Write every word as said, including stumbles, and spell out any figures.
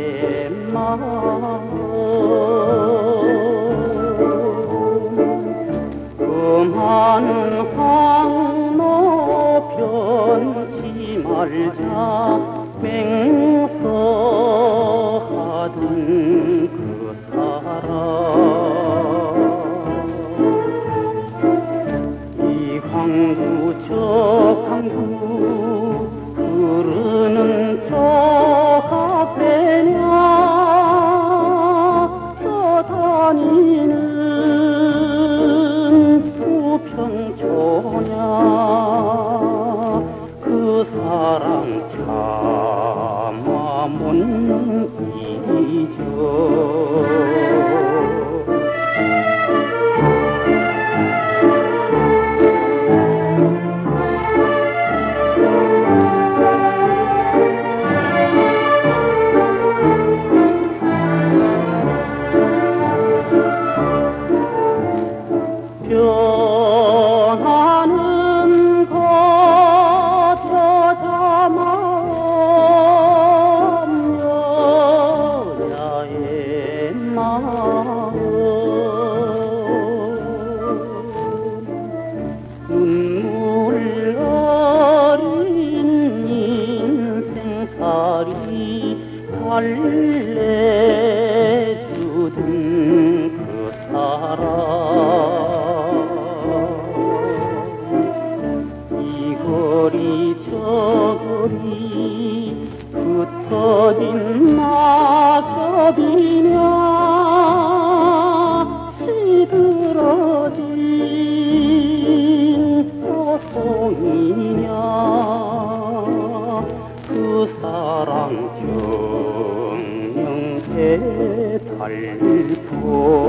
마음 험한 항로 변치 말자 맹서하던 그 사람 이 항구 저 항구 흐르는 저 앞에냐 떠다니는 우평초냐 그 사랑 차마 못 잊어 변하는 것 여자 마음 여자의 마음 눈물 어린 인생살이 달래주던 그 사람 이 거리 저 거리 흩어진 낙엽이냐 시들어진 소송이냐 그 사랑 정령의 달포